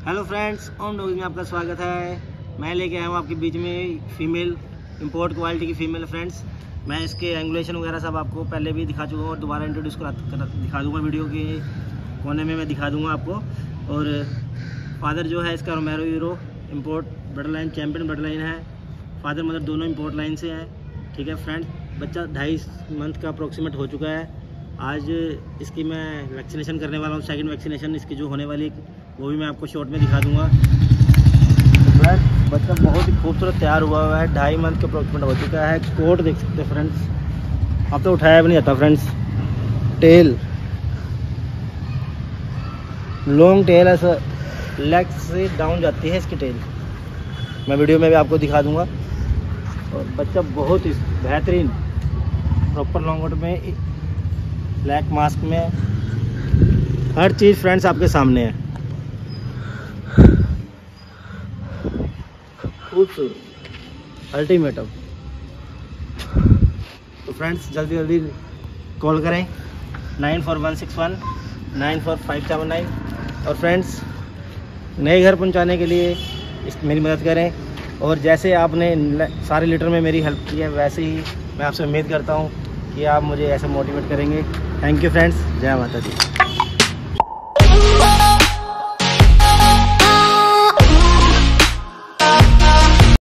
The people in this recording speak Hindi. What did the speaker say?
हेलो फ्रेंड्स, ओम डॉगी में आपका स्वागत है। मैं लेके आया हूँ आपके बीच में फीमेल इंपोर्ट क्वालिटी की फीमेल फ्रेंड्स। मैं इसके एंगुलेशन वगैरह सब आपको पहले भी दिखा चुका हूँ और दोबारा इंट्रोड्यूस दिखा दूँगा। वीडियो के कोने में मैं दिखा दूँगा आपको। और फादर जो है इसका Romero hero import blood line, champion blood line है। फादर मदर दोनों इंपोर्ट लाइन से हैं। ठीक है फ्रेंड्स, बच्चा 2.5 मंथ का अप्रोक्सीमेट हो चुका है। आज इसकी मैं वैक्सीनेशन करने वाला हूँ। सेकंड वैक्सीनेशन इसकी जो होने वाली वो भी मैं आपको शॉर्ट में दिखा दूंगा। फ्रेंड्स, बच्चा बहुत ही खूबसूरत तैयार हुआ है। 2.5 मंथ का अप्रोक्सीमेट हो चुका है। कोट देख सकते हैं फ्रेंड्स, अब तो उठाया भी नहीं आता फ्रेंड्स। टेल लॉन्ग टेल, ऐसा लेग से डाउन जाती है इसकी टेल। मैं वीडियो में भी आपको दिखा दूंगा। और बच्चा बहुत ही बेहतरीन प्रॉपर लॉन्ग आउट में, ब्लैक मास्क में, हर चीज़ फ्रेंड्स आपके सामने है। खूबसूरत अल्टीमेटम। तो फ्रेंड्स जल्दी जल्दी कॉल करें 9416194579। और फ्रेंड्स नए घर पहुंचाने के लिए मेरी मदद करें। और जैसे आपने सारे लीटर में मेरी हेल्प की है, वैसे ही मैं आपसे उम्मीद करता हूं कि आप मुझे ऐसे मोटिवेट करेंगे। थैंक यू फ्रेंड्स, जय माता दी।